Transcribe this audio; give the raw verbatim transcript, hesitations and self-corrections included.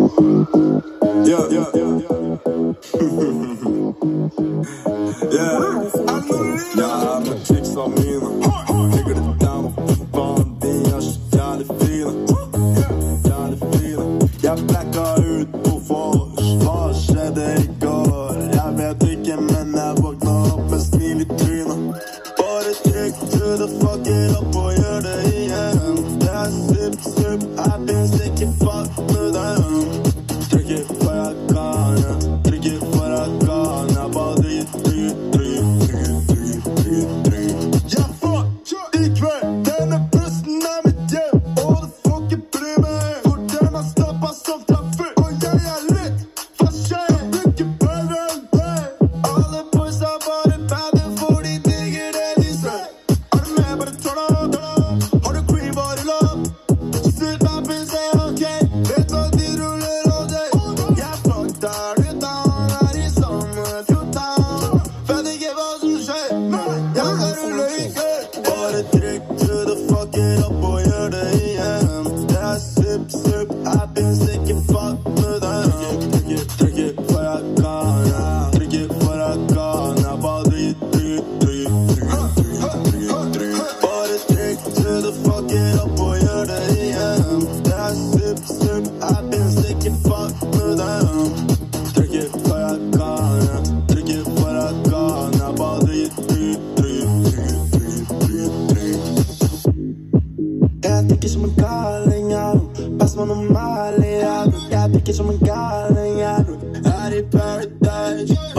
Yeah, yeah, yeah, yeah. Ja, mijn chicks al mine. Nigger det down of fan, din jag så jävligt fina. Jävligt fina. Jag blackar ut på fars. Vad skedde igår? Jag vet inte, men jag vaknar upp med smiv i trynet. Bara tryck to the fuck it up och gör det igen. Det är sip, sip, I've been sick i fuck med dem. Tryck it för jag kan, ja. Tryck it för jag kan. Jag bara dryg, dryg, dryg, dryg, dryg, dryg, dryg. Jag får ikväll, den är bussen är mitt hem. Och det fucking bryr mig. Får den att stoppa som trafik. Och jag är lit, fast jag är mycket bättre än dig. Alla boys har varit bättre för de digger det de säger. Är du med på det, turn up? Har du cream, var det love? Sitt vapen, säg okej. Vet vad de rullar av dig. Jag flottar utan här i sommarfjorton. För det är vad som sker. Jag ska rulla ikväll. Bara tryck to the fuck it up och gör det igen. Det är sip, sip, I've been sick i fuck med dem. Tryck it, tryck it för jag kan, ja. Tryck it för jag kan. Jag bara dryg, dryg, dryg, dryg, dryg, dryg, dryg. Bara tryck to the fuck it up och gör det igen. Det är sip, sip, I've been sick i fuck med dem. Tryck it för jag kan, ja. Tryck it för jag kan. Jag bara dryg, dryg, dryg, dryg, dryg, dryg, dryg. Jag tycker som en galen, ja. Pass man normal, ja. Jag tycker som en galen, ja. Här i paradise.